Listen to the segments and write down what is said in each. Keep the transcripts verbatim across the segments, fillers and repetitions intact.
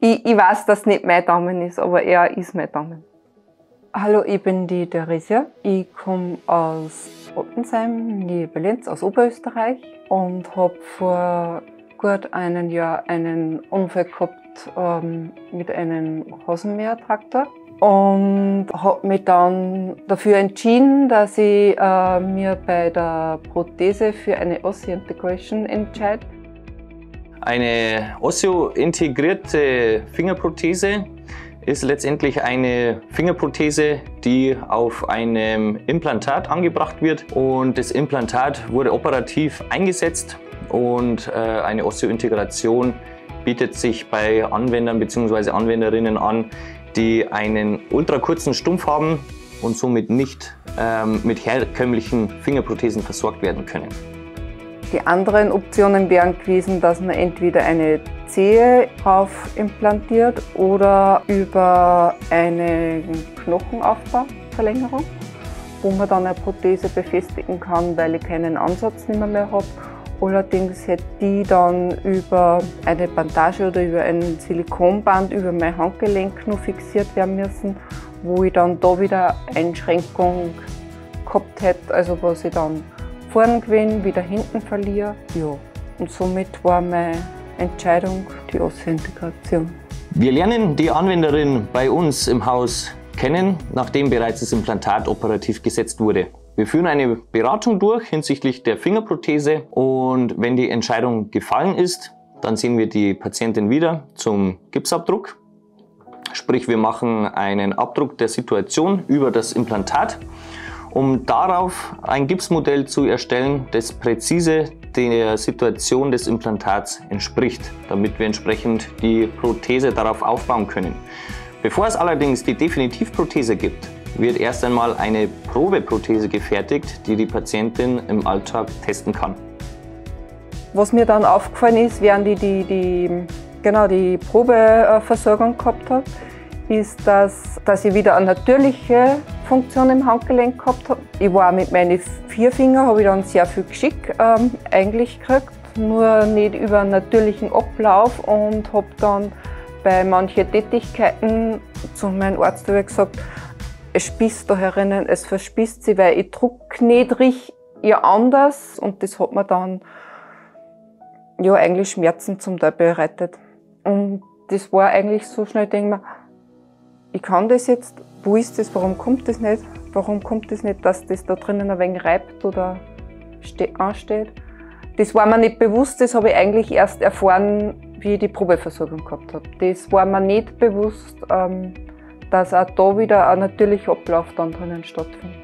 Ich, ich weiß, dass es nicht mein Daumen ist, aber er ist mein Daumen. Hallo, ich bin die Theresia. Ich komme aus Ottensheim, Nähe Berlin, aus Oberösterreich und habe vor gut einem Jahr einen Unfall gehabt ähm, mit einem Rasenmähertraktor und habe mich dann dafür entschieden, dass ich äh, mir bei der Prothese für eine Osseointegration entscheide. Eine osseointegrierte Fingerprothese ist letztendlich eine Fingerprothese, die auf einem Implantat angebracht wird, und das Implantat wurde operativ eingesetzt, und äh, eine Osseointegration bietet sich bei Anwendern bzw. Anwenderinnen an, die einen ultrakurzen Stumpf haben und somit nicht ähm, mit herkömmlichen Fingerprothesen versorgt werden können. Die anderen Optionen wären gewesen, dass man entweder eine Zehe drauf implantiert oder über eine Knochenaufbauverlängerung, wo man dann eine Prothese befestigen kann, weil ich keinen Ansatz nicht mehr, mehr habe. Allerdings hätte die dann über eine Bandage oder über ein Silikonband über mein Handgelenk noch fixiert werden müssen, wo ich dann da wieder Einschränkung gehabt hätte, also was ich dann vorn gewinne, wieder hinten verliere. Ja. Und somit war meine Entscheidung die Osseointegration. Wir lernen die Anwenderin bei uns im Haus kennen, nachdem bereits das Implantat operativ gesetzt wurde. Wir führen eine Beratung durch hinsichtlich der Fingerprothese, und wenn die Entscheidung gefallen ist, dann sehen wir die Patientin wieder zum Gipsabdruck. Sprich, wir machen einen Abdruck der Situation über das Implantat, um darauf ein Gipsmodell zu erstellen, das präzise der Situation des Implantats entspricht, damit wir entsprechend die Prothese darauf aufbauen können. Bevor es allerdings die Definitivprothese gibt, wird erst einmal eine Probeprothese gefertigt, die die Patientin im Alltag testen kann. Was mir dann aufgefallen ist, während ich die, die, genau, die Probeversorgung gehabt habe, ist, dass, dass ich wieder eine natürliche Funktion im Handgelenk gehabt habe. Ich war mit meinen vier Fingern, habe ich dann sehr viel Geschick ähm, eigentlich gekriegt, nur nicht über einen natürlichen Ablauf, und habe dann bei manchen Tätigkeiten zu meinem Arzt gesagt, es spießt da herinnen, es verspießt sich, weil ich drücke nicht richtig anders, und das hat mir dann ja, eigentlich Schmerzen zum Teil bereitet. Und das war eigentlich so schnell, ich denke mir, ich kann das jetzt, wo ist das, warum kommt das nicht? Warum kommt das nicht, dass das da drinnen ein wenig reibt oder ansteht? Das war mir nicht bewusst, das habe ich eigentlich erst erfahren, wie ich die Probeversorgung gehabt habe. Das war mir nicht bewusst, dass auch da wieder ein natürlicher Ablauf dann drinnen stattfindet.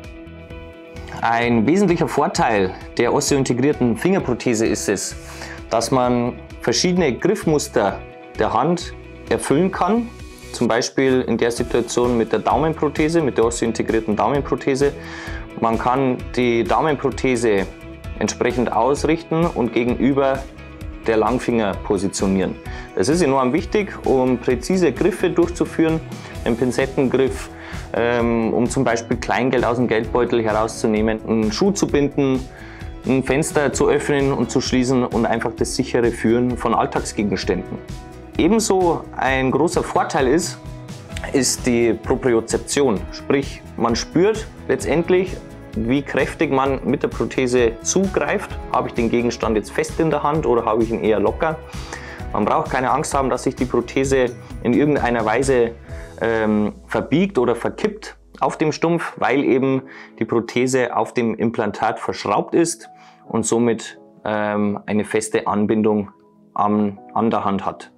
Ein wesentlicher Vorteil der osseointegrierten Fingerprothese ist es, dass man verschiedene Griffmuster der Hand erfüllen kann. Zum Beispiel in der Situation mit der Daumenprothese, mit der osseointegrierten Daumenprothese. Man kann die Daumenprothese entsprechend ausrichten und gegenüber der Langfinger positionieren. Das ist enorm wichtig, um präzise Griffe durchzuführen, einen Pinzettengriff, ähm, um zum Beispiel Kleingeld aus dem Geldbeutel herauszunehmen, einen Schuh zu binden, ein Fenster zu öffnen und zu schließen und einfach das sichere Führen von Alltagsgegenständen. Ebenso ein großer Vorteil ist, ist die Propriozeption, sprich man spürt letztendlich, wie kräftig man mit der Prothese zugreift. Habe ich den Gegenstand jetzt fest in der Hand oder habe ich ihn eher locker? Man braucht keine Angst haben, dass sich die Prothese in irgendeiner Weise ähm, verbiegt oder verkippt auf dem Stumpf, weil eben die Prothese auf dem Implantat verschraubt ist und somit ähm, eine feste Anbindung an, an der Hand hat.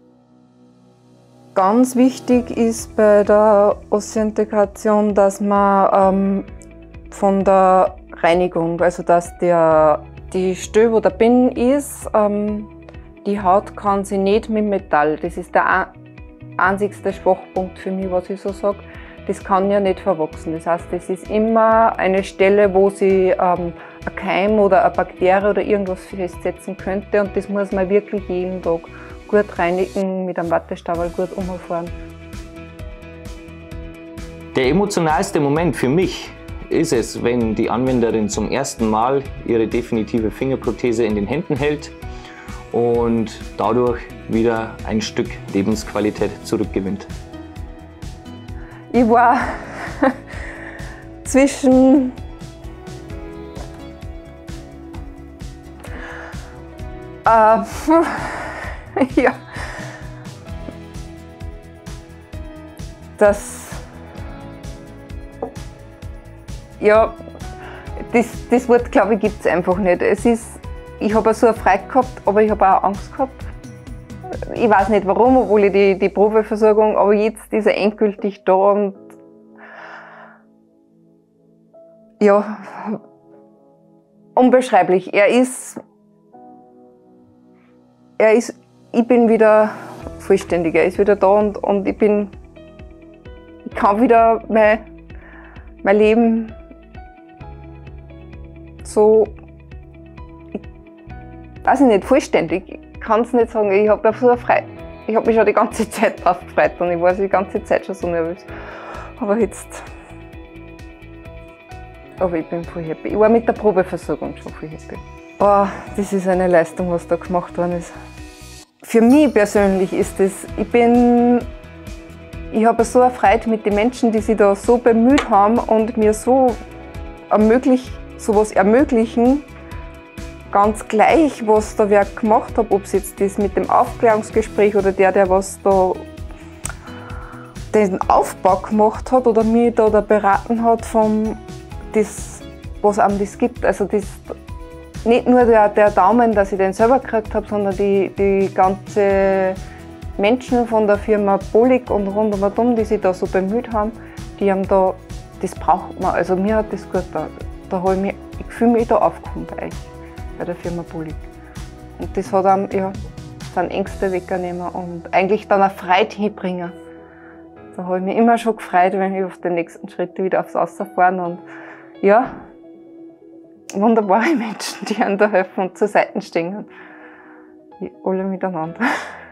Ganz wichtig ist bei der Osseointegration, dass man ähm, von der Reinigung, also dass der, die Stelle, wo der Pin ist, ähm, die Haut kann sie nicht mit Metall, das ist der einzigste Schwachpunkt für mich, was ich so sage, das kann ja nicht verwachsen. Das heißt, das ist immer eine Stelle, wo sie ähm, ein Keim oder eine Bakterie oder irgendwas festsetzen könnte, und das muss man wirklich jeden Tag gut reinigen, mit einem Wattestaubal gut umfahren. Der emotionalste Moment für mich ist es, wenn die Anwenderin zum ersten Mal ihre definitive Fingerprothese in den Händen hält und dadurch wieder ein Stück Lebensqualität zurückgewinnt. Ich war zwischen äh, ja, das ja, das, das Wort, glaube ich, gibt es einfach nicht. Es ist, ich habe so eine Freude gehabt, aber ich habe auch Angst gehabt. Ich weiß nicht warum, obwohl ich die, die Probeversorgung, aber jetzt ist er endgültig da und ja, unbeschreiblich. Er ist, er ist, ich bin wieder vollständig, er ist wieder da und, und ich bin, ich kann wieder mein, mein Leben so, ich weiß ich nicht, vollständig. Ich kann es nicht sagen, ich habe so Freude. Ich habe mich schon die ganze Zeit drauf gefreut und ich war die ganze Zeit schon so nervös. Aber jetzt, aber ich bin voll happy. Ich war mit der Probeversorgung schon voll happy. Oh, das ist eine Leistung, was da gemacht worden ist. Für mich persönlich ist es, ich bin, ich habe so eine Freude mit den Menschen, die sich da so bemüht haben und mir so ermöglicht, sowas ermöglichen, ganz gleich, was da wer gemacht hat, ob es jetzt das mit dem Aufklärungsgespräch oder der, der was da den Aufbau gemacht hat oder mich da, da beraten hat, vom das, was einem das gibt. Also das, nicht nur der, der Daumen, dass ich den selber gekriegt habe, sondern die, die ganze Menschen von der Firma Polig und rundum, die sich da so bemüht haben, die haben da, das braucht man. Also mir hat das gut da, da ich, mich, ich fühle mich da aufgehoben bei euch, bei der Firma Polig. Und das hat einem, ja, dann Ängste weggenommen und eigentlich dann eine Freude hinbringen. Da habe ich mich immer schon gefreut, wenn ich auf den nächsten Schritt wieder aufs Wasser fahren und ja, wunderbare Menschen, die einem da helfen und zur Seite stehen. Alle miteinander.